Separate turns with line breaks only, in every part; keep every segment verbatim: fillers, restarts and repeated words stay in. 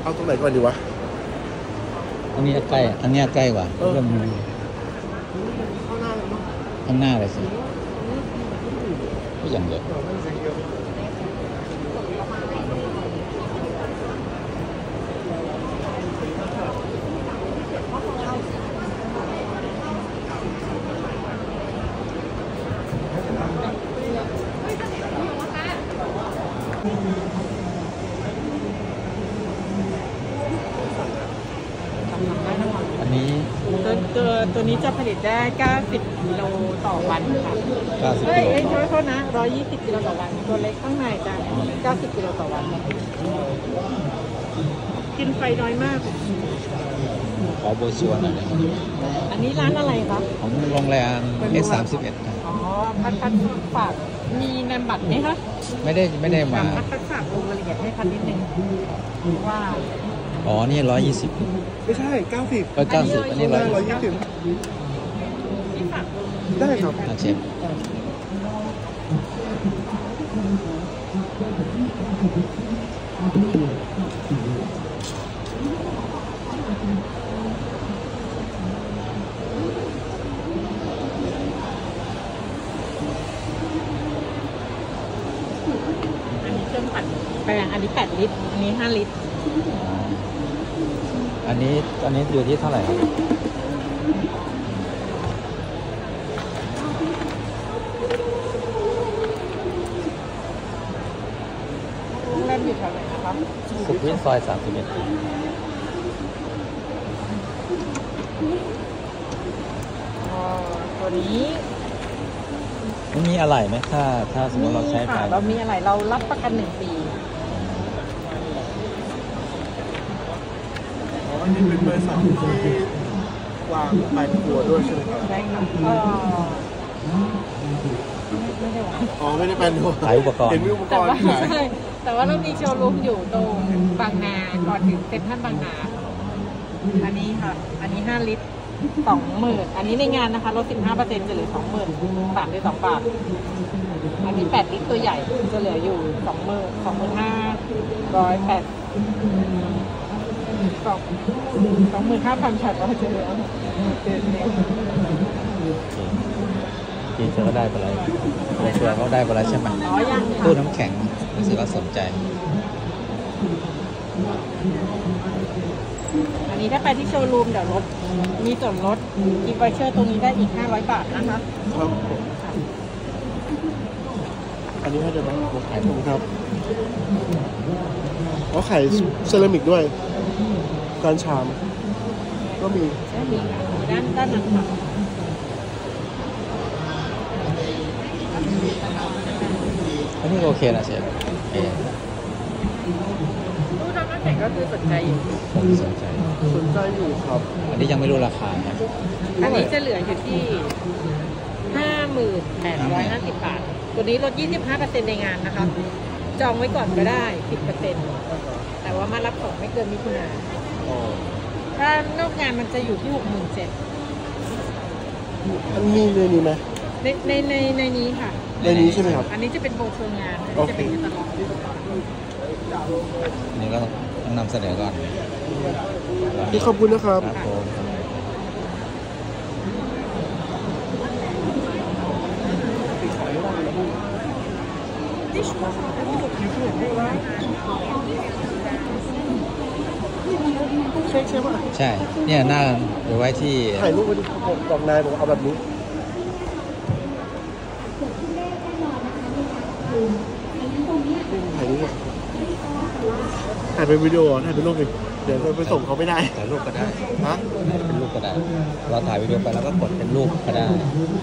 เอาตรงไหนก่อนดีวะ
อันนี้ใกล้อันนี้ใกล้กว่าเริ่มข้างหน้าเลยสิก็อย่างเดียวอันนี้
ตัวตัวตัวนี้จะผลิตได้เก้าสิบกิโลต่อวันค่ะ
เก้าสิบ
เฮ้ย
กิโล
เอ้ยโทษนะหนึ่งร้อยยี่สิบกิโลต่อวันตัวเล็กข้างในจะเก้าสิบกิโลต่อวันกินไฟน้อยมาก
ขอโบชัวร์หน่อยนะครับ
อันนี้ร้านอะไรครับ
ของโรงแรม เอส สามสิบเอ็ด
อ๋อพัดพัดฝากมีนามบัตรไหมคะ
ไม่ได้ไม่ได้มา
พัดพัดฝากลงรายละเอียดให้พัดนิดนึงว่า
อ๋อนี่ร้อยยี่สิบ
ไม่ใช่เก้าสิบ
ก็เก้าสิบอันนี้ร้อย
ร้อยยี่สิบได้ครับ
อาเชฟ
อันนี้เครื่องปั่นแปลงอันนี้แปดลิตรอันนี้ห้าลิตร
อันนี้อันนี้อยู่ที่เท่าไหร่ครับ
เล่นอยู่แถวไหนนะครับ
สุขุมวิทซอยสามสิบเอ็ด
ตัวนี้
ไม่มีอะไรไหมถ้าถ้าสมมติเราใช้ไป
เรามีอะไรเรารับประกันหนึ่งปี
อันนี้เป็นบริษัทที่วางไปตัวด้วยใช่ไหมครับ
ใช่ครับไม่ได้วาง
อ๋อไม่ได้เป็นตัว
ขายอุปกรณ์
เห็นมีอุปกรณ์ขาย
ใช่แต่ว่าเรามีโชว์รูมอยู่ตรงบางนาก่อนถึงเซ็นทรัลบางนาอันนี้ค่ะอันนี้ห้าลิตรสองหมื่นอันนี้ในงานนะคะลดสิบห้าเปอร์เซ็นต์จะเหลือสองหมื่นบาทเลยสองบาทอันนี้แปดลิตรตัวใหญ่จะเหลืออยู่สองหมื่นสองหมื่นห้าร้อยแปดสองสองหมื่นห้าพันแปดร้อยจะเหลือ
จีเธอก็ได้ไปแล้วในเชือเขาได้ไปแล้วใช่ไหม
อ๋อยัง
ตู้น้ำแข็งรู้สึกว่าสนใจ
อันนี้ถ้าไปที่โชว์รูมเดี๋ยวลดมีส่วนลดกิฟต์วอเชอร์ตรงนี้ได้อีกห้าร้อยบาทนะคะ
ครับอันนี้ให้เดี๋ยวมาขายผมครับเขาขายเซรามิกด้วยการชามก็มี
ด้านด้านนั้นค่ะ
อันนี้โอเคนะเชฟเอ
ตู้ทำน้ำแข็งก็คือสนใจอยู่
สนใจ
สนใจอยู่ครับ
อันนี้ยังไม่รู้ราคานะ
อันนี้จะเหลืออยู่ที่ห้าหมื่นแปดร้อยห้าสิบบาทตัวนี้ลดยี่สิบห้าเปอร์เซ็นต์ในงานนะคะจองไว้ก่อนก็ได้สิบเปอร์เซ็นต์แต่ว่ามารับของไม่เกินมิถุนาถ้านอกงานมันจะอยู่ที่หกหมื่นเจ็ด
อันนี้ในนี้ไหม
ในในในในนี้ค่ะ
ในนี้ใช่ไหมครับ
อันนี้จะเป็นโบชัวงานอันนี้จะเป็นตลอด
นี่ก็ต้องนำเสนอก่อน
ขอบคุณนะครับใช่ใช่ป่ะ
ใช่เนี่ยหน้าเดี๋ยวไว้ที่
ถ่ายรูปไว้ที่กล่องนายบอกเอาแบบนี้ถ่ายรูปถ่ายเป็นวิดีโอถ่ายเป็นรูปเลยเดี๋ยวไปส่งเขาไม่ได้
ถ่ายรูปก็ได้
ฮะ
เป็นรูปก็ได้เราถ่ายวิดีโอไปแล้วก็กดเป็นรูปก็ได้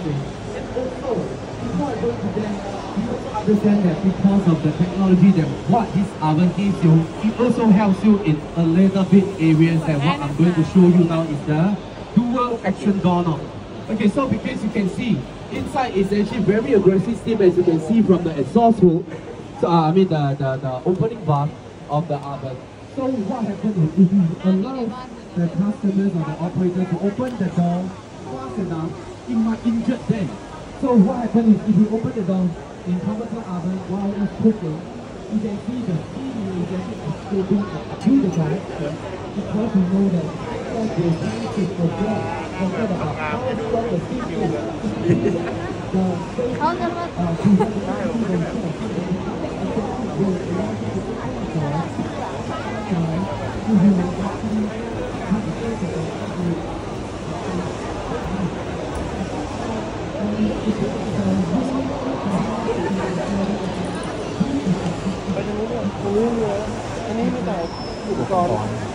Understand that because of the technology that what this oven gives you, it also helps you in a little bit areas that what I'm going to show you now is the dual action doorknob. Okay, so because you can see, inside is actually very aggressive steam as you can see from the exhaust hole. So uh, I mean the, the, the opening valve of the oven. So what happens is if you allow the customers or the operator to open the door fast enough, it might injure them. So what happens is if you open the door in conventional oven while it's cooking, you can see the key relationship is moving to the right because we know that what they trying to forget forget about how strong the team is. The uh,
ไปตรงนู้นเนี่ยตรงนี้เลยอันนี้มีแต่อุปกรณ์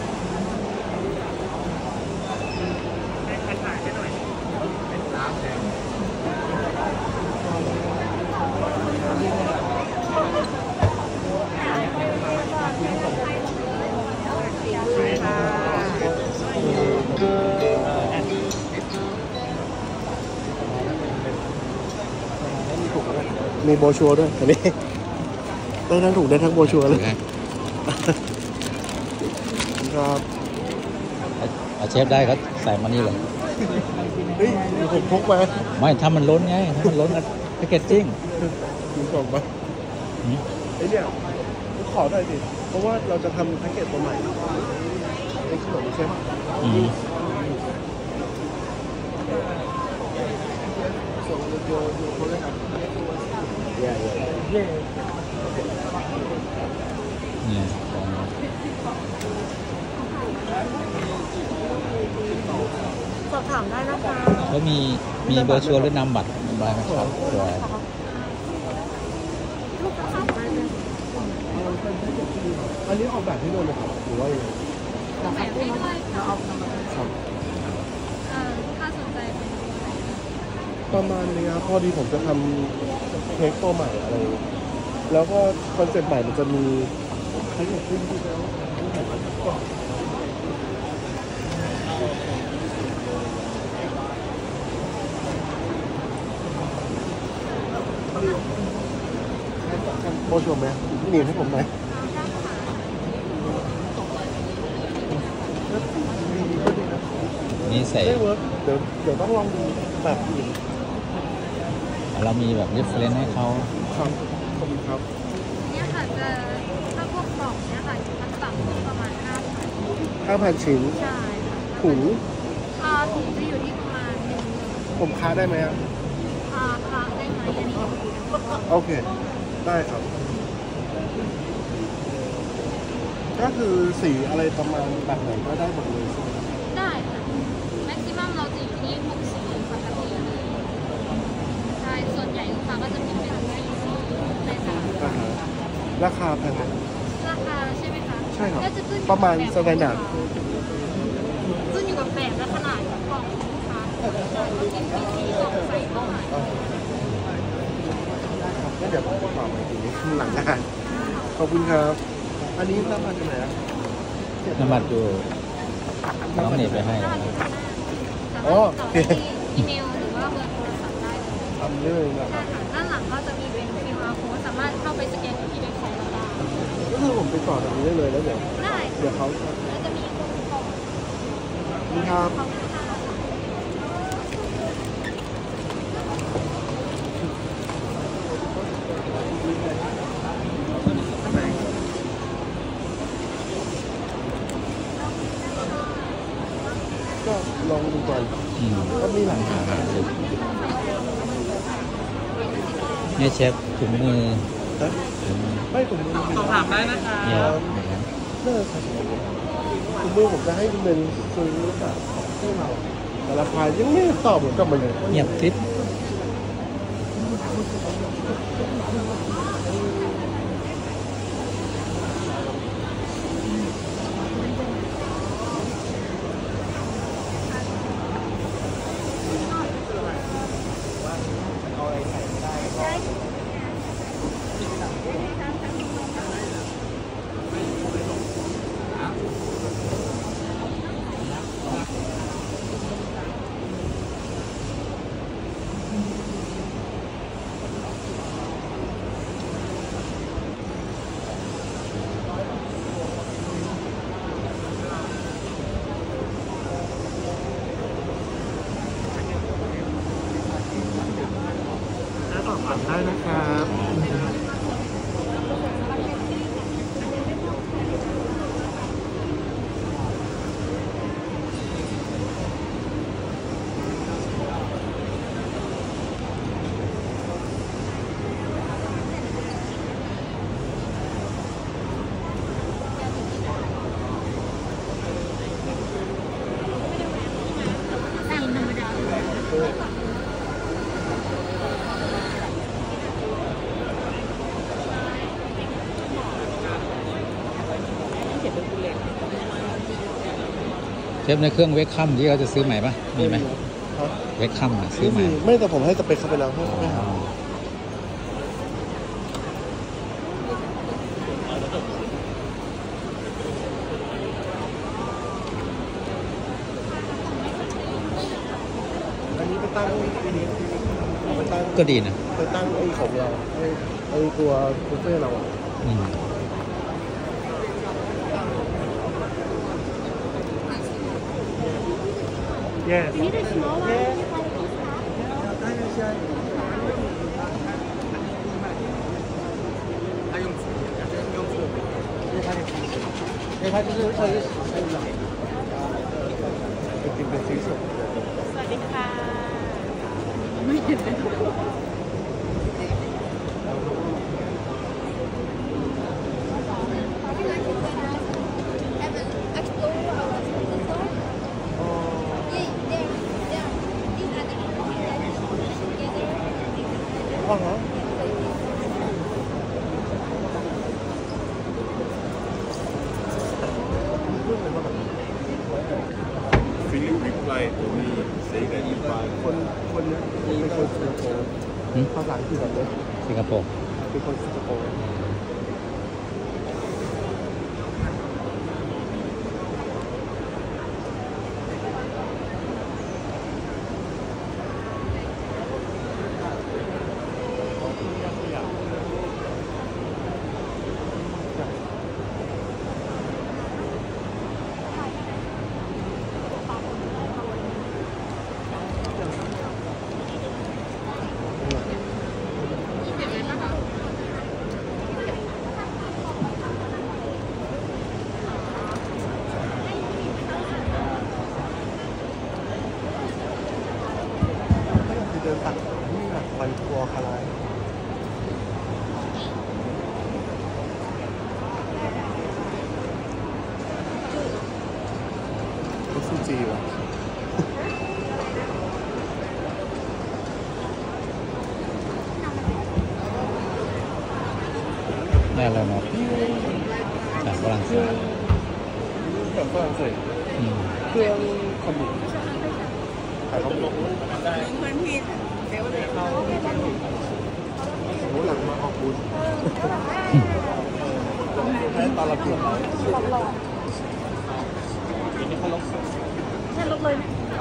มีโบชัวร์ด้วยอันนี้ได้ทั้งถุงได้ทั้งโบชัวร์เลยครับ
เอาเชฟได้ก็ใส่มานี่เลย
เฮ้ยผมพกมา
ไม่ถ้ามันล้นไงถ้ามันล้นก็แพคเกจจิ้ง
ดูกล่องมาไอ้เนี่ยขอหน่อยสิเพราะว่าเราจะทำแพ็กเกจตัวใหม่ไอ้ขนมใช่ไหม
อืม
ส่งโยโยเขาเลยครับเย่เย่
เนี่ย
สอบถามได้นะคะ
แล้วมีมีเบอร์ชัวร์หรือนามบัตรได้ไหมครับเผื่อ
อันนี้ออกแบบให้ด้วยไหมครับหรือว่ายังไง
เราแบบให้ด้วยเราเอา
ครับ
ค่าสนใจเป็น
ประมาณนี้ครับพอดีผมจะทำเค้กตัวใหม่อะไรแล้วก็คอนเซ็ปต์ใหม่มันจะมีให้เกิดขึ้นที่แล้วโบชมไหมหนีบให้ผมไหม
นี่ใส่
ไม่เวิร์กเดี๋ยวเดี๋ยวต้องลองดูแบบอื่น
เรามีแบบเรฟเฟรนซ์ให้เขา
ครับขอบคุณครับ
เนี่ยค่ะจะถ้าพวกกล่องเนี่ยค่ะมันต่ำที่ประมาณห้าพัน
ห้าพันชิ้น
ใช่ค่ะ
ถุง
อ่าถุงจะอยู่ที่ประมาณหนึ่ง
ผมค้าได้ไหมอ่ะ
อ่าค้าได้ไหมอันนี้
โอเค ได้ครับ ก็คือสีอะไรประมาณแบบไหนก็ได้หมดเลยใช่ไหม
ได้ค่ะแม็กซิมัมเราจะอยู่ที่หกสีปกติเลยใช่ส่วนใหญ่ลูกค้าก็จะมีเป็นสี่สีในสาม
อ่าฮะราคาแพงไหม
ราคาใช่ไหมคะ
ใช่ครับ
ก็จะขึ้นอยู่
ประมาณ
กับ
สแตนดาร์ด
ขึ้นอยู่กับแบบและขนาดของกล่องของลูกค้าใช่ว่าเป็นสีกล่องใส่เท่าไหร่
งั้นเดี๋ยวผมจะตอบไปทีนี้หลังงานขอบคุณครับ อันนี้รับมาจากไหนอ่ะ
นามบัตรอยู่น้องเน็ตไปให้
สามารถ
อ๋อ
ติด
โอ
ต่อ
เค
ได้ที่อีเมลหรือว่าเบอร์โทรศัพท์ได้เลย
ทำเรื่องนะ
ใช่ค่ะด้านหลังก็จะมีเป็น คิว อาร์ code สามารถเข้าไปสแกนที่เว็บไซต์เราได้
ก็คือผมไปต่อแบบนี้ได้เลยแล้วเดี๋ยว
ได้
เดี๋ยวเขา
แล้วจะมีคนกล่อง
นี่ครับ
ขอบคุณค่ะ
ก็ลองดูก่อน
อืม
ก็มีหลายอย่าง
เนี่ยเชฟถุงมือ
นะไม่ผมมือ
สอบถามได้นะคะ
เนี่ย
เลิกครับผมมือผมจะให้เงินซื้อแบบให้เราแต่ราคายังไม่ตอบผมกลับมาเลย
เงียบคลิป
สอบถามได้นะครับ
เชฟในเครื่องเวกคัมที่เขาจะซื้อใหม่ปะมีไหม
ครับ
เวกคัมอะซื้อใหม่
ไม่มีไม่แต่ผมให้สเปคเขาไปแล้วให้เขาไปหาอันนี้ไปตั้งอันนี้เอาไปตั้ง
ก็ดีนะ
ไปตั้งไอ้ของเราไอ้ไอ้ตัวบุฟเฟ่ต์เราอะ
อืม
Yes.
You need a small one?
Yes. It's the season.
สวัสดีค่ะ ไม่เห็นเลย
Uh-huh.
Philip replied to me saying that if I
คนคนเนี้ยเป็นคนสิงคโปร์
หึ
ภาษาอังกฤษแบบนี้
สิงคโปร์
เป็นคนสิงคโปร์ ที่เดินตัดนี่แบบฟันครัวคาราลูกซูจีว่ะ
ได้แล้วเนาะจากฝรั่งเศส
แบบฝรั่งเศส
อืม
เครื่องขนมขายขนม
เพื่อนพี่เดี๋ยวเลยเขา
โอ้หลังมาออกบุญให้ตอนเราเปลี่ยนไป
แค่ลบเลย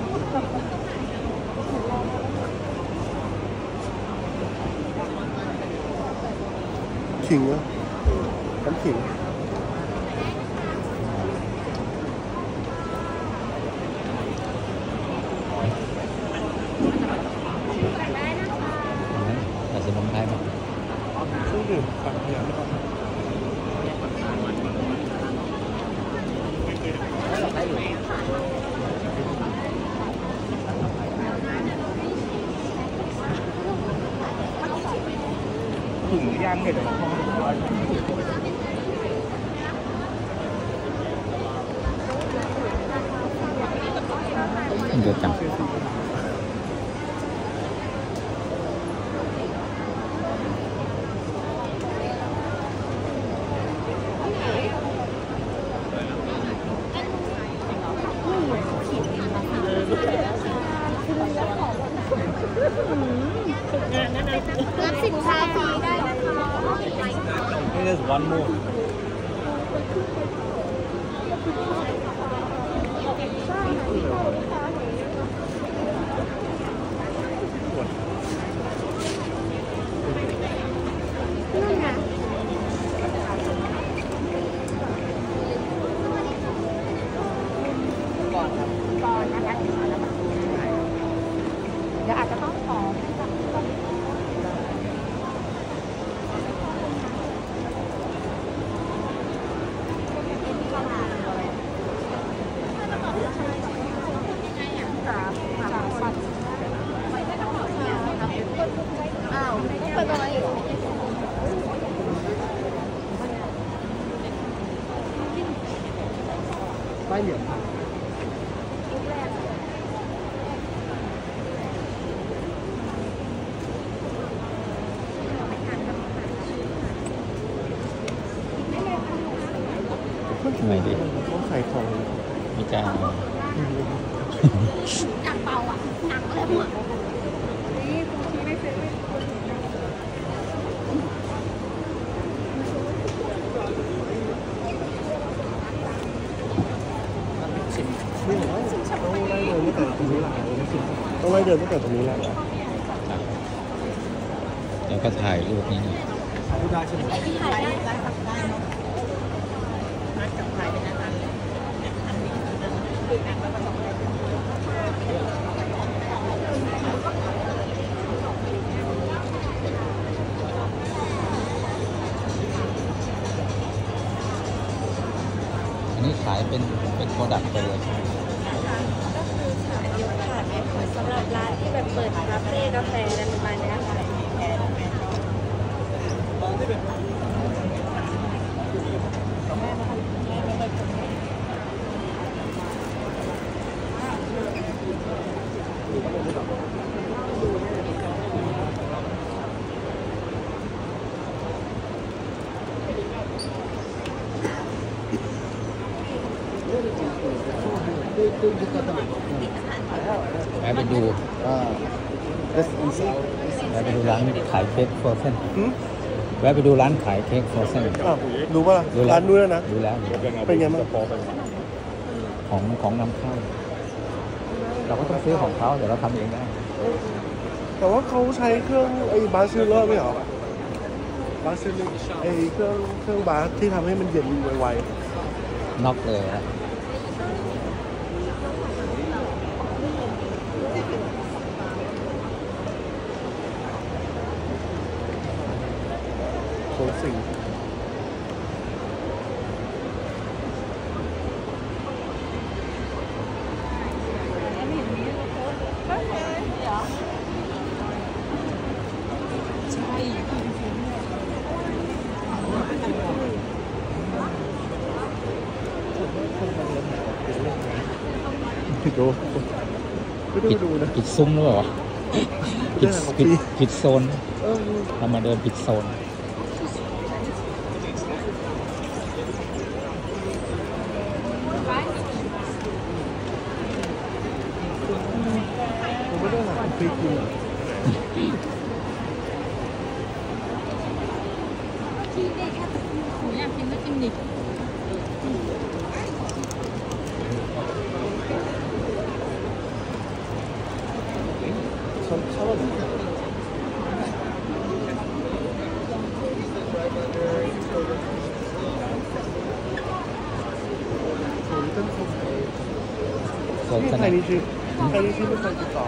ขิงอะน้ำขิง
แต่สมุนไพรหมด
เครื่องดื่มปังเพียงนะครับ ถึงย่างเห็ดของพ่อ
เยอะจัง
รับสินค้าฟรีได้นะคะ
There's one more
เดี๋ยวอาจจะต้องขอ
อ้าวต้องเป็นอะไรอีก
ไส้เหนียวผัก
ทำไงดี
ต้องใส่ของ
มีจาน
อืนี่เหรอต้องไล่เดินตั้งแต่ตรงนี้แหละต้องไล่เดินตั้งแต่ตรงนี้แหละ
แล้วก็ถ่ายรูปนี้นะ อันนี้ขายเป็นเป็นโปรดักต์ไปเลย
สำหรับร้านที่แบบเปิดคาเฟ่กาแฟอะไรประมาณนี้ค่ะ
แวะไปดู
อ่า this inside
แวะไปดูร้านขายเค้กโฟรเซน
หืม
แวะไปดูร้านขายเค้กโฟรเซน
อ้าวดูป่ะ
ดูแล้ว
ร้านนู้นนะ
ดูแล้ว
เป็นไงบ้าง
ของของนำเข้า เราก็ต้องซื้อของเขาเดี๋ยวเราทำเองได้
แต่ว่าเขาใช้เครื่องไอ้บาสซิลเลอร์ไม่เหรอบาสซิลเลอร์ไอ้เครื่องเครื่องบาสที่ทำให้มันเย็นไว
น็อกเลยนะ
ๆโคตรสิ่ง ดูไม่ได้
ผิด
มาดูนะ
ผิดซุ้มหรือเปล่าวะผิด
เรื่องของ
ผิด
พี่
ผิดโซน
เออ
เรามาเดินผิดโซน
ผมไม่ได้หาฟรีกินอ่ะ
หนูอยากกินก็กินดิ
ชอบชอบผมเป็นคนไทย
โซน
นี่
ส
ไท
นาย ม
นี่ชื่อไทยนี่ชื่อไม่เคยติดต่อ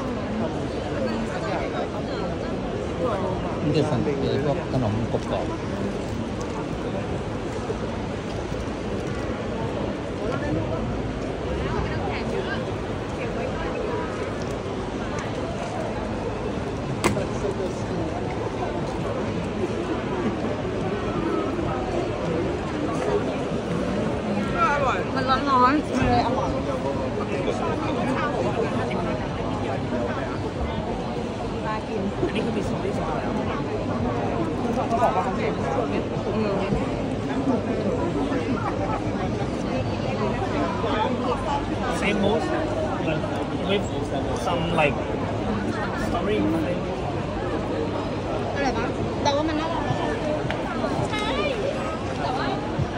มันจะสั่งเป็นพวกขนมกรอบ
มันร้อนๆมันเลยอร่อยมากินอันนี้คือมีส่วนที่สองเขาบอกว่าเขาเห็นส่วนนี้อืม
same most, but with some like story.
อะไรปะแต่ว่ามันน่ารักใช่แต่ว่า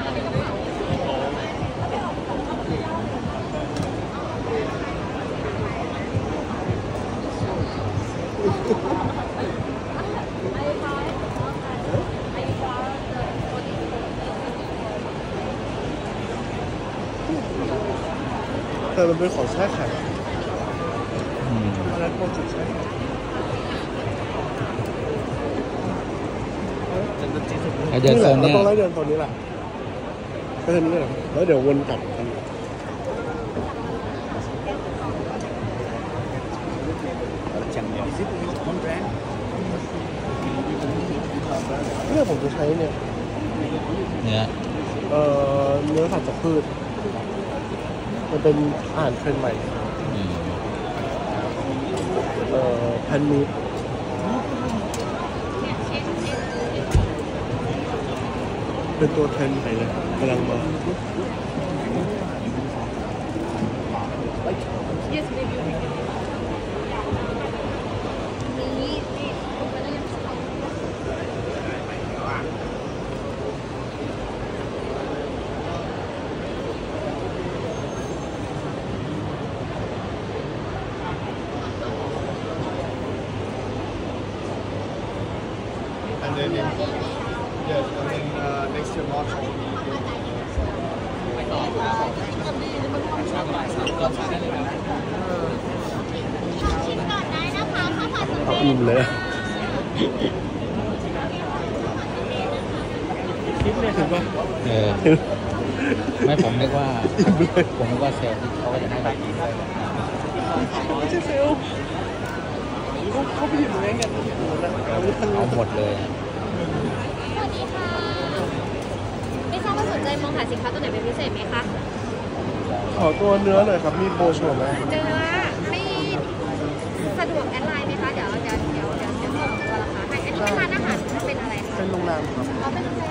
แต่มันเป็นของแช่แข็ง
ๆอืม
อะไรพวกจุดแช่แข็ง
ไอเดินโซน
เรา
เนี้ย
ต้องไล่เดินตอนนี้แหละไปทางนี้เลยแล้วเดี๋ยววนกลับกันเนี่ยผมจะใช้เนี่ย
เนื้อ
เอ่อเนื้อสัตว์จากพืช มันเป็นอาหารเทรนด์ใหม่
อืม
เอ่อแพนมีดเป็นตัวเทรนด์ใหม่เลยกำลังมา
yes baby
Yes, and then uh, next year March I will be
เอาอิ่มเลย
คิดเลยครับว่า
เออไม่ผมนึกว่าผมนึกว่าเซลล์ที่เขาก็จะให้แบบนี้
ไม่ใช่เซลล์เขาเขาไปหยิบเงินกัน
เอาหมดเลย
สวัสดีค่ะ ไม่ทราบว่าสนใจมองหาสินค้าตัวไหนเป็นพิเศษไหมคะ
ขอตัวเนื้อหน่อยครับ มีโบชัวร์ไหม
เนื้อไม่สะดวกแอดไลน์ไหมคะ เดี๋ยวเดี๋ยวเดี๋ยวเดี๋ยวเดี๋ยวส่งตัวราคาให้ อันนี้เป็นร้านอาหารหรือเป็นอะไรคะ
เป็นโรงแรมครับ
อ๋อเป็นโรงแรม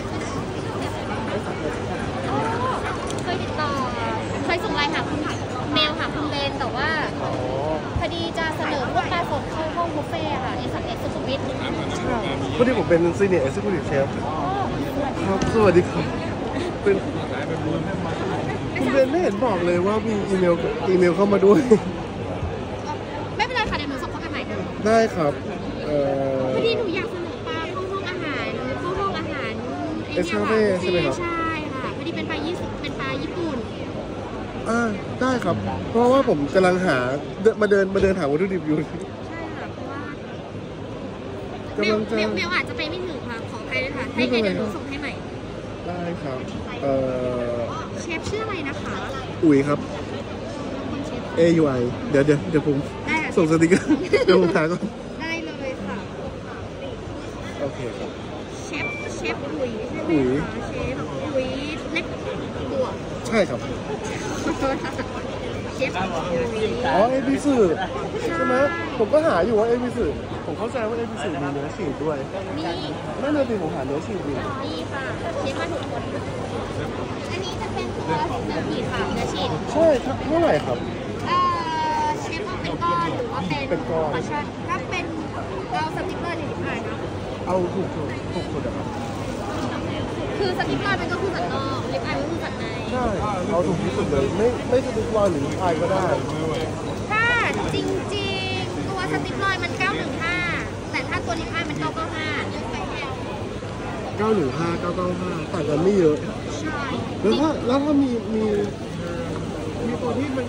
อ๋อเคยติดต่อ เคยส่งไลน์หาคุณเมลหาคุณเบนแต่ว่า
อ๋อ
พอดีจะเสนอพวกปลาสดเข้าห้องบุฟเฟ่ค่ะเอสเอสสุขุมวิท
พอดีผมเป็นซีเนียร์เอ็กซ์คิวทีฟเชฟครับสวัสดีครับเป็นคุณเบนไม่เห็นบอกเลยว่ามีอีเมลอีเมลเข้ามาด้วย
ไม่เป็นไรค่ะเดี๋ยวหนูส่งเข้าไปใหม่ค่ะ
ได้ครับเอ่อ
พอดีหนูอยากเสนอปลาเข้าห้องอาหารเข้าห้องอาหาร
เอสคาเฟ่ใช่ไหมครับ
ใช่ค่ะพอดีเป็นปลาญี่ปุ่นเป็นปลาญี่ปุ่น
อ่าได้ครับ เพราะว่าผมกำลังหาเดินมาเดินมาเดินหาวัตถุดิบอยู่
ใช่ค่ะเพราะว่าเม
กำ
ล
ลังจะ
เมลเมลอาจจะไปไม่ถึงค่ะขออภัยด้วยค่ะให้ไงเดี๋ยวหนูส่งให้ใหม่
ได้ครับเอ่อ
เชฟชื่ออะไรนะคะ
อุ๋ยครับ A U I เดี๋ยวเดี๋ยวเดี๋ยวผม
ได้ค่ะ
ส่งสติกเกอร์เดี๋ยวผมหาก่อน
ได้เลยค่ะ
โอเคครับ
เชฟเชฟอุ๋ยใช่ไหม
อุ๋ย
คะเชฟอุ๋ยเล็กบวก
ใช่ครับ
ขอโทษค่ะเชฟอุ๋ย
อ๋อเอพิสึใช่ไหมผมก็หาอยู่ว่าเอพิสึผมเข้าใจว่าเอพิสึมีเนื้อฉีดด้วย
นี่
นั่นเลยสิผมหาเนื้อฉีดอยู่
นี่ค่ะเชฟมาถูกคนอันนี้จะเป็นตัวเนื้อผีค่ะเนื้อฉีด
ใช่ครับเท่าไหร่ครับ
เอ่อเชฟเอาเป็นก้อนหรือว่าเป็น
เป็นก้อน
พอร์ชั่นถ้าเป็นเราสติ๊กเกอร์นี่ผ่านนะ
เอาถูกถูกถูกสุดอะครับ
คือสติ๊กเกอร์มันก็คือสันนอกลิปอายมันคือสันใน
ใช่เอาถูกที่สุดเลยไม่ไม่สติ๊กลอยหรือไอก็ได้
ถ้าจริงๆตัวสติ๊กเกอร์มันเก้าหนึ่งห้าแต่ถ้าตัวลิปอายมันเก้าเก้าห้า
เก้าหนึ่งห้า เก้าเก้าห้าต่างกันไม่เยอะ
ใช่
แล้วถ้าแล้วถ้ามีมีมีตัวที่มัน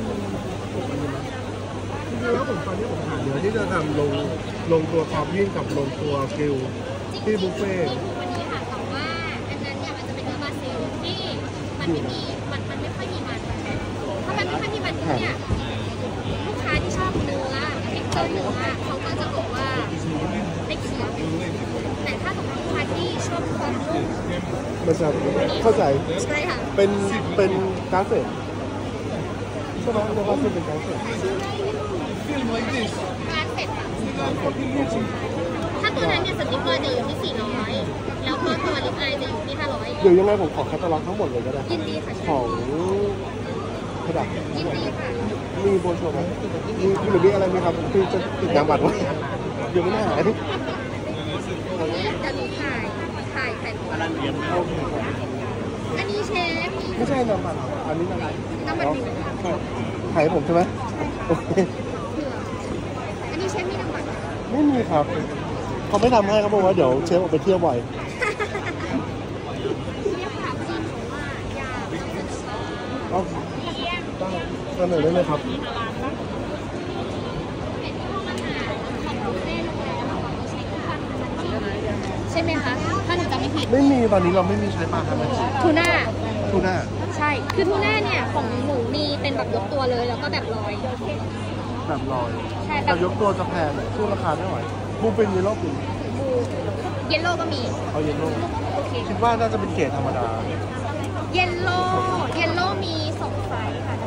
จริงๆแล้วผมตอนนี้ผมหาเนื้อที่จะทำลงลงตัวคอฟยิ่งกับลงตัวกริลที่บุฟเฟ่ต์
มีทุกวันนี้ค่ะแต่ว่าอันนั้นเนี่ยมันจะเป็นเนื้อบาซิลที่มันไม่มีมันมันไม่ค่อยมีมันถ้ามันไม่ค่อยมีมันเนี่ยลูกค้าที่ชอบเนื้อเท็กเจอร์เนื้อเขาก็จะบอกว่าได้เคี้ยวแต่ถ้าสมมติลูกค้าที่ชอบความนุ่ม
มันจะเข้าใจ
ใช่ค่ะ
เป็นเป็นกราฟเฟตใช่ไหมเรียกว่าเป็นกราฟเฟต
ร้านเสร็จค่ะถ้าตัวนั้นเนี่ยสติ๊กเกอร์จะอยู่ที่สี่ร้อยแล้วก็ตัวลิปอายจะอยู่ที่ห้าร้อย
เดี๋ยวยังไงผมขอแคตตาล็อกทั้งหมดเลยก็ได้
ยินดีค่ะ
ของกระดาษ
ยินดีค่ะ
มีโบชัวร์ไหมมีหรือมีอะไรไหมครับคือจะติดนามบัตรไว้เดี๋ยวไม่ได้หาย
นี่จะหนูถ่ายถ่ายถ่ายตัว
โอเคครับ
อันนี้เชฟ
ไม่ใช่นามบัตรอันนี้นามบัตร
น้ำมันหนึ่ง
ใช่ถ่ายให้ผมใช่ไหมโอเค
อันนี้เชฟมีน้ำมัน
ไม่มีครับเขาไม่ทำให้เขาบอกว่าเดี๋ยวเชฟออกไปเที่ยวบ่อย
เรียกค่ะจริงของว่ายา
เอาได้เสนอได้เลยครับ
เป็นห้องอาหารของบุฟเฟ่ต์โรงแรมของใช้คู่กันใช่ไหมคะถ้าหนูจำไม่ผิด
ไม่มีตอนนี้เราไม่มีใช้ปลาทำอาชีพ
ทูน่า
ทูน่า
ใช่ คือทูน่าเนี่ยของหนูมีเป็นแบบยกตัวเลยแล้วก็แบบลอย
แบบลอย
ใช่แบ
แต่
บ
ยกตัวจะแพงสู้ราคาไม่ไหวบูเป็นยีโร่ปุ่น
บูเยลโล่ก็มี
เอาเยลโล่
โอเค
คิดว่าน่าจะเป็นเกรดธรรมดา
เยลโล่เยลโล่มีสองไซส์ค่ะ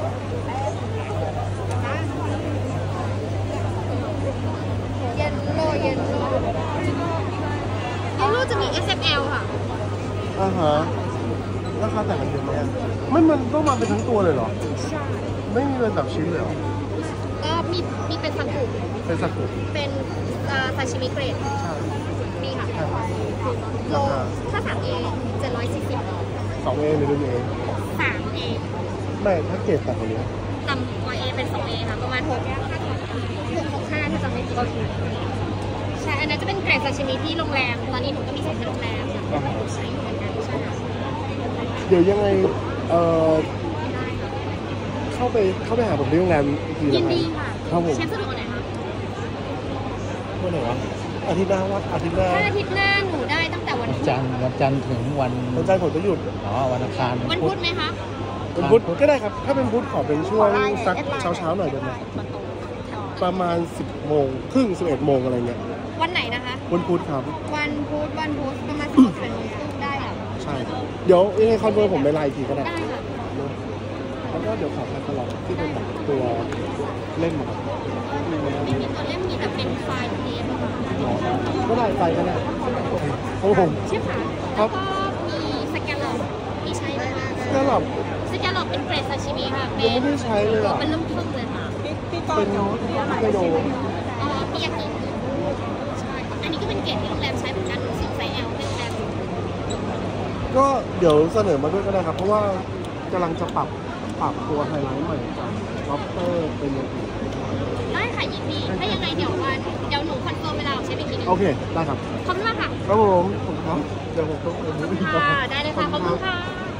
เยลโล่เยลโล่เยลโล่จะมี เอส เอ็ม แอล ค่ะ
อ่าฮะราคาแต่างกันเยอะไหมอะไม่มันต้องมาเป็นทั้งตัวเลยเหรอ
ใช่
ไม่มีเป็นแบบชิ้นเลยเหรอ
ก็มีมีเป็นซังกุ
เป็นสักกุ
เป็นอ่าซาชิมิเกรด
ใช่
มีค่ะ
ใช่
โลถ้าสามเอเจ็ดร้อยสี่สิบ
สองเอหรือหนึ่งเอ
สามเอ
ไม่ถ้าเกรดต่างกันเนี้ย
ต่ำกว่าเอเป็นสองเอค่ะประมาณหกหกหกห้าถ้าจำไม่ผิดใช่อันนั้นจะเป็นเกรดซาชิมิที่โรงแรมตอนนี้หนูก็มีส่งที่โรงแรมค่ะใช้อยู่เหมือนกันใช่ค่ะ
เดี๋ยวยังไงเอ่อเข้าไปเข้าไปหาผมที่โรงแรมอีกที
ยิ
นะ
น
ครับ
ดีค่ะ
ครับผม
เชฟสะดวกวันไหนคะ
เมื่อไหร่วะอาทิตย์หน้าวัดอาทิตย์หน้า
ถ้าอาทิตย์หน้าหนูได้ตั้งแต่วัน
วัน
พุธ
จันทร์วันจันทร์ถึงวัน
วันจันทร์ผมจะหยุด
อ๋อวันอังคาร
วันพุธไหมคะ
วันพุธก็ได้ครับ ถ้าเป็นพุธขอเป็นช่วงสักเช้าเช้าๆหน่อยได้ไหมประมาณสิบโมงครึ่งสิบเอ็ดโมงอะไรเงี้ย
วันไหนนะคะ
วันพุธครับ
วันพุธวันพุธประมาณสิบเอ็ดโมงครึ่งได้ค่ะ
ใช่ครับเดี๋ยวยังไงคอนเฟิร์มผมไปไลน์อีกทีก็ได้
ได้ค่ะ
แล้วก็เดี๋ยวขอแคตตาล็อกที่เป็นแบบตัวเล่มครับ
ไม่มีตัวเล่มมีแต่เป็นไฟล์พีดีเอฟค่ะ
ก็ได้ไปก็ได้โอ้โห
เชฟค่ะ
ครั
แล้ว
บ
ก็มีสแกลลอปมีใช้ไหมคะ
ก็แบบ
สแกลลอปเป็นเกรดซาชิมิค่ะ เป็
ยัง
น
ไม่ได้ใช้เลย
ตัว
อ่ะ
เป็นเริ่มต้นเลยค่ะ
เป็นไฮโด
เอ่อมียากิใช่ค่ะอันนี้ก็เป็นเกรดที่โรงแรมใช้เหมือนกันหนูส่งไซส์ L ให้โรงแรม
ก็เดี๋ยวเสนอมาด้วยก็ได้ครับ เพราะว่ากำลังจะปรับปรับตัวไฮไลท์ใหม่จากล็อบสเตอร์เป็นอย่างอื่น
ได้ค่ะยินดีถ้ายังไงเดี๋ยววันเดี๋ยวหนูคอนเฟิร์มเวลาของเชฟอีกทีหนึง
โอเค ได้ครับ
ขอบคุณมากค่ะ
ครับผมผมครับเดี๋ยวผมต้องไปดูอีก
ค่ะ ได้เลยค่ะ ขอบคุณค่ะ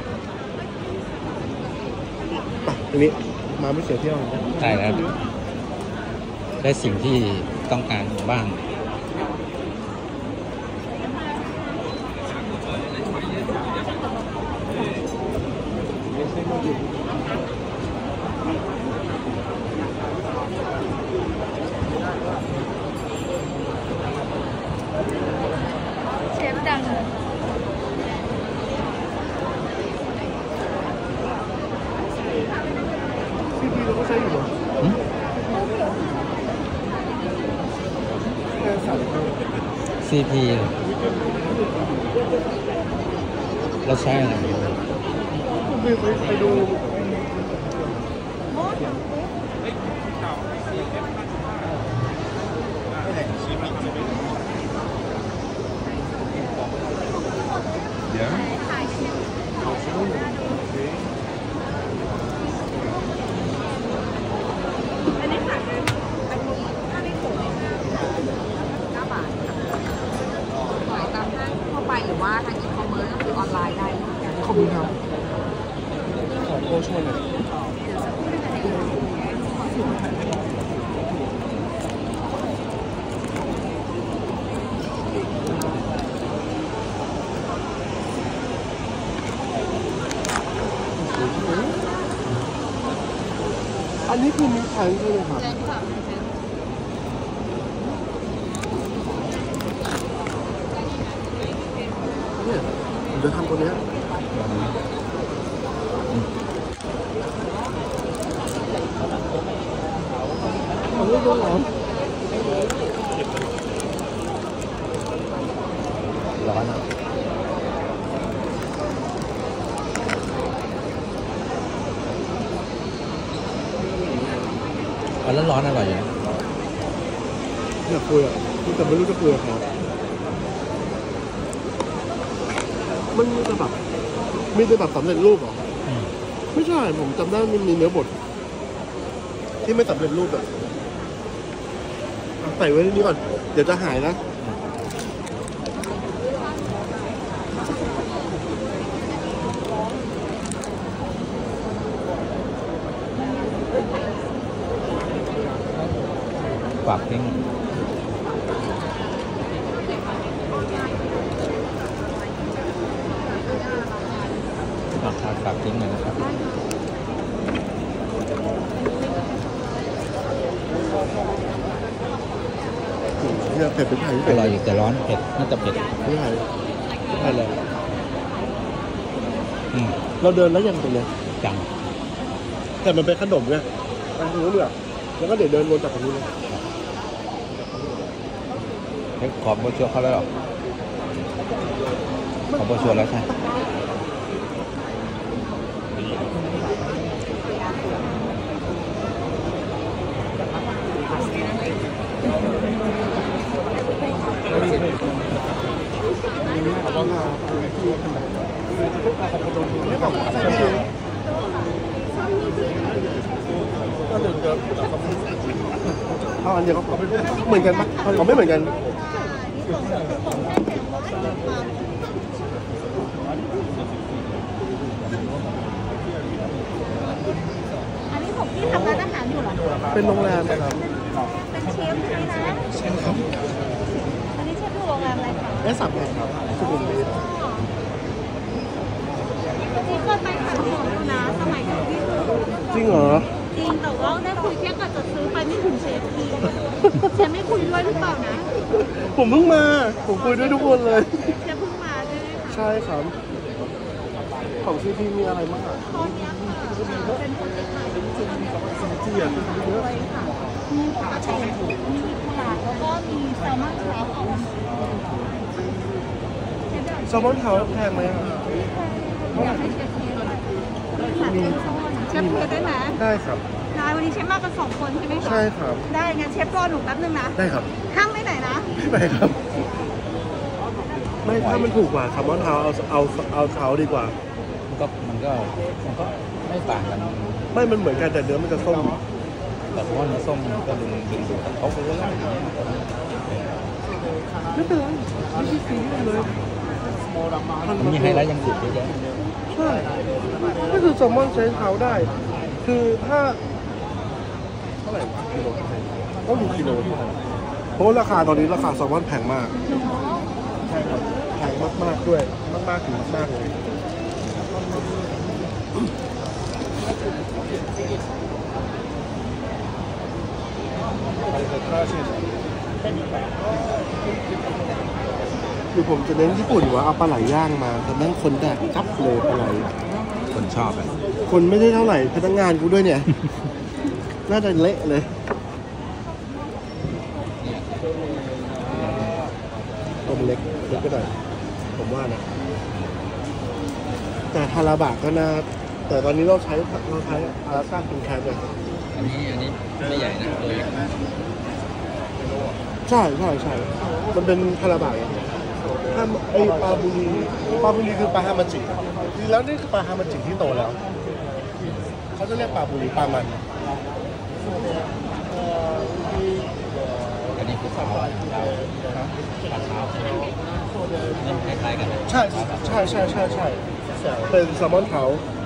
ไปทีนี้มาไม่เสียเที่ยวนะ
ได้แล้ว ได้สิ่งที่ต้องการบ้าง
เชฟดัง
ซีพีเราก็ใช้อยู่เหรอ
หืม
แค่สั่ง
ซี พี เราใช้อะไร
ผมไปไปดูขอบคุณครับขอโค้ชช่วยหน่อยอันนี้คือมีพันใช่ไหมครับ เนี่ยผมจะทำตัวเนี้ยเอาเรื่องร้อน
ร้อนอันนั้นร้อนอร่อยอยู่นะ
อยากคุยอ่ะแต่ไม่รู้จะคุยกับเขามันมีแต่แบบมีแต่แบบสำเร็จรูปเหรอ
อืม
ไม่ใช่ผมจำได้มันมีเนื้อบดที่ไม่สำเร็จรูปแบบใส่ไว้ในนี้ก่อน เดี๋ยวจะหายนะ
ฝากทิ้งราคาฝากทิ้งหน่อยนะครับ
เนี่ยเผ็ดเป็นไทย
อร่อยอยู่แต่ร้อนเผ็ดน่าจะเผ็ด
ไม่ไทยไม่ไทยเลย
อืม
เราเดินแล้วยังตรงเนี้ย
จัง
แต่มันเป็นขนมไงมันรู้เรื่องแล้วก็เดี๋ยวเดินวนจากตรงนี้เลย
เฮ้ยขอโบชัวร์เขาแล้วเหรอขอโบชัวร์แล้วใช่
เอาอันเดียวก็พอเหมือนกันปะเขาไม่เหมือนกัน
อันนี้ผมที่ทำร้านอาหารอยู่เหรอ
เป็นโรงแรมนะครับ
เป็นเชฟใช่ไหมนะ
ใช่ครับ
อันนี้เชฟอยู่โรงแรมอะไรคะ
เอสสามแห่งครับสุขุมวิท
ที่เคยไปขายของอยู่นะสมัยก่อนที่
จริงเหรอ
จริงแต่ว่าได้คุยแค่กับจะซื้อไปไม่ถึงเชฟทีเชฟไม่คุยด้วยหรือเปล่านะ
ผมเพิ่งมา ผมคุยด้วยทุกคนเลย
เชฟเพิ่งมาใช่ไหมคะ
ใช่ครับ ของซีพีมีอะไรบ้างอ่ะ
ตอนนี้ค่ะเป็นคนที่ขายจริงๆ
เจียนเยอะ
เลยค่ะมีปลาแช่มีปลาแล้วก็มีแซลมอนเช้าเอา
แซลมอนเทาแพงไหมอ่ะ
อยากให้เชฟเทสมีเชฟเทสได้ไหม
ได้ครับ
ได้วันนี้เชฟมากันสองคนใช่ไหมคะ
ใช่ครับ
ได้งั้นเชฟรอหนูแป๊บนึงนะ
ได้ครับ
ห้ามไม่ไหนนะ
ไม่ไปครับ ไม่ถ้ามันถูกกว่าแซลมอนเทาเอาเอาเอาเทาดีกว่า
มันก็มันก็มันก็ไม่ต่างกัน
ไม่มันเหมือนกันแต่เนื้อมันจะส้ม
แต่เพราะว่าเนื้อส้มมันก็ดึงดึงดูดเขาไปเรื่อย
ไม่เป็นไรไม่ใช่ซีเรียสเลย
ๆมันมีไฮไลท์อย่างอื่นเยอะแยะ
ใช่ก็คือแซลมอนใช้เท้าได้ คือถ้าเท่าไหร่วะกิโลต้องดูกิโลเท่าไหร่เพราะว่าราคาตอนนี้ราคาแซลมอนแพงมากใช่ครับแพงมากๆด้วยมากๆถึงมากๆเลยคือผมจะเน้นญี่ปุ่นว่าเอาปลาไหลย่างมาแต่นั่งคนแดกจับเลยปลาไหล
คนชอบอ่ะ
คนไม่ได้เท่าไหร่พนักงานกูด้วยเนี่ย น่าจะเละเลยตัวมันเล็กเล็กก็ได้ผมว่านะแต่ฮาราบะก็น่าแต่ตอนนี้เราใช้เราใช้อาราซ่าคิงแคทเลย
อันนี้อันนี้ไม่ใหญ่นะตัวเล็ก
ใช่ใช่ใช่มันเป็นฮาราบะถ้าไอปลาบุรีปลาบุรีคือปลาฮามาจิจริงแล้วนี่คือปลาฮามาจิที่โตแล้วเขาจะเรียกปลาบุรีปลามัน
อันนี้คือปลาเท้าปลาเท้านั่นคล้ายๆกัน
ใช่ใช่ใช่ใช่ใช่เป็นแซลมอนเทา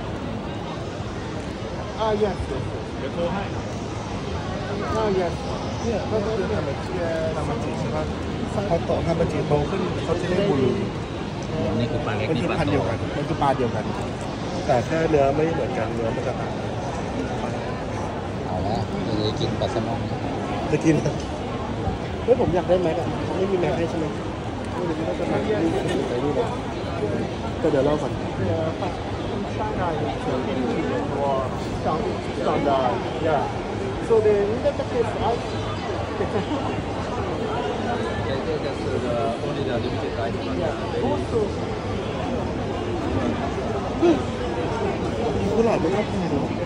อ่า yes เดี๋ยวโทรให้อ่า yes เนี่ยก็คือทำมาจิทำมาจิใช่ไหมพอโตทำมาจิโตขึ้นเขาจะเรียกบุรี
นี่คือปลาเล็ก
มัน
นี่
คือ
ปลา
พันธุ์
โต
เดียวกันมันคือปลาเดียวกัน แต่แค่เนื้อไม่เหมือนกันเนื้อมันจะต่างกัน
เอาละจะกินปลาแซลมอน
จะกินเฮ้ยผมอยากได้แม็กอะไม่มีแม็กให้ใช่ไหมไม่ได้ก็จะแม็กนี่ไปนี่นะก็เดี๋ยวเล่าก่อนSo the in that case, I also กุหลาบไม่ได้แพงหรอก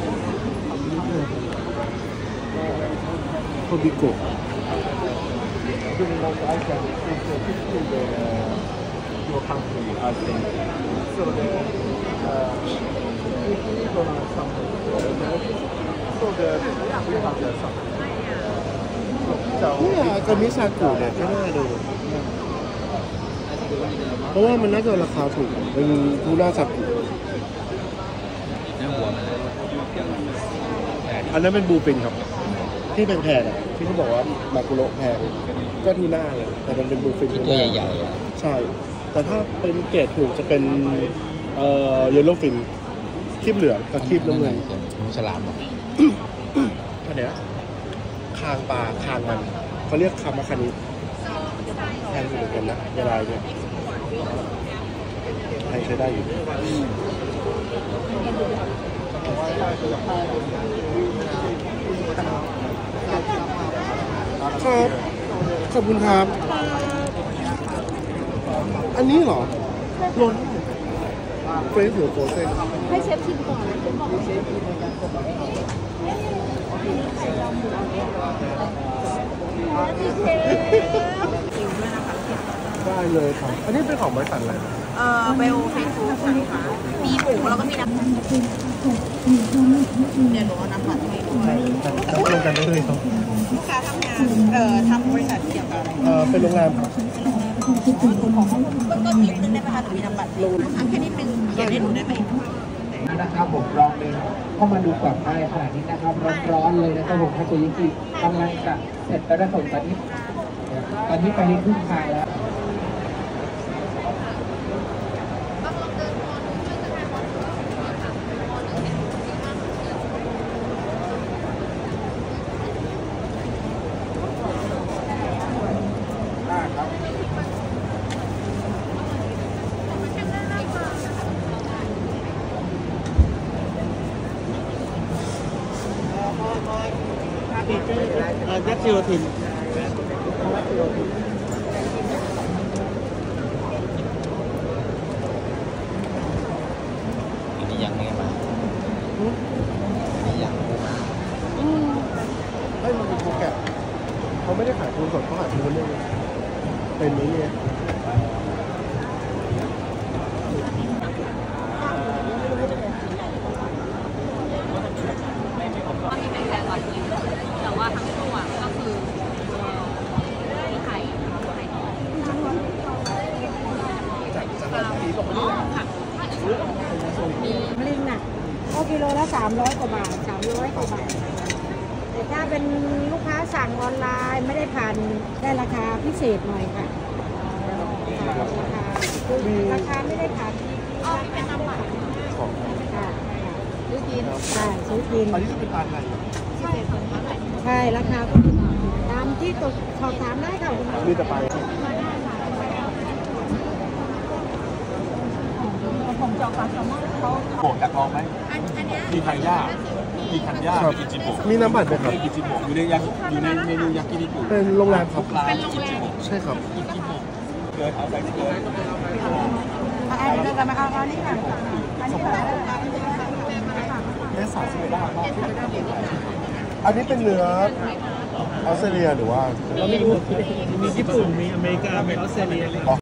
โคบิโกะ your country, I think. So the, uh, if we gonna something, so the we have the something. So เนี่ยกามิซากุเนี่ยก็น่าดูเพราะว่ามันน่าจะราคาถูกเป็นทูน่าซากุ
เนื้อหัวมัน
อันนั้นเป็นบูฟินครับ ที่แพงๆอ่ะที่เขาบอกว่ามากุโระแพงก็ทูน่าเลยแต่มันเป็นบูฟิน
ตัวใหญ่ๆอ่ะ
ใช่ แต่ถ้าเป็นเกรดถูกจะเป็นเอ่อเยลโล่ฟินคีบเหลืองกับคีบน้ำเงิน
มูฉลามอ่ะ
อันเนี้ยคางปลาคางมันเขาเรียกคามาคานิแพงอยู่เหมือนกันนะเวลาเนี่ยแพงใช้ได้อยู่ครับขอบคุณครับ อันนี้เหรอรสเฟรชหรือโฟรเซน
ให้เชฟชิมก่อนเชฟบอกว่าเชฟ
ได้เลยครับ อันนี้เป็นของบริษัทอะไรครับ
เอ่อเบลเฟซบุ๊กค่ะมีหมูแล้วก็มีน้ำเดี๋ยวหนูเอาน้ำผัดให้ด้วย
ใช่จับลงกันได้เลยครับ
ลูกค้าทำงานเอ่อทำบริษัทเกี่ยวกับอะไร
เอ่อเป็นโรงแรมครับ
ต้นต้นนิดนึงได้ไหมคะหรือมีนำบัตรลูกค้าแค่นิดนึงเขียนให้หนูได้ไหม
นะครับผมลองเลยเข้ามาดูก่อนได้ขนาดนี้นะครับร้อนๆเลยนะครับผมทาโกยากิกำลังจะเสร็จแล้วนะครับตอนนี้ตอนนี้ไปในครึ่งทางแล้ว
แจ็คซิโรทิน
อันนี้ยังไม่มาอันนี้ยังไม่มา
ให้มันเป็นโปรแกรมเขาไม่ได้ขายทุนสดเขาขายทุนเรื่องเป็นนี้เนี่ย
ก็มีเป็นแสนร้อยชิ้นแต่ว่าทั้งตัวก็คือมีไข่ไข่ทองอ๋อค่ะมี
ลิงน่ะก็กิโลละสามร้อยกว่าบาทสามร้อยกว่าบาทแต่ถ้าเป็นลูกค้าสั่งออนไลน์ไม่ได้ผ่านได้ราคาพิเศษหน่อยค่ะราคาราคาไม่ได้ผ่านที่
อ๋อมีเป็นน้ำหวาน
ค่ะซื้อกินใช่ซื้อกิน
อันนี้จะเป็นทานไง
ใช่ส่วนเท่าไหร่
ใช่ราคาก็ตามที่ตกสอบถามได้ค่ะคุณหมอ
มีแต่ไป
ผมจองปลาแซลมอนเขา
โบกอยากลองไหม
อันอันเนี้ย
มีทันย่ามีทันย่า
ครับ
มีอิจิโบะ
มีน้ำบัตรไหมครับ
มีอิจิโบะอยู่ในยาอยู่ในเมนูยากินิกุ
เป็นโรงแรมครับ
ร้าน
เป็นโรงแรม
ใช่ครับ
อิจิโบะเกิดเอาไปเกิด
อันนี้จะมาเอาอันนี้ค่ะอันนี้ค่ะ
แม่สาวสิบเอ็ดบาทมากอันนี้เป็นเนื้อออสเตรเลียหรือว่า
เราไม่รู้มีญี่ปุ่น มีอเมริกา มีออสเตรเลีย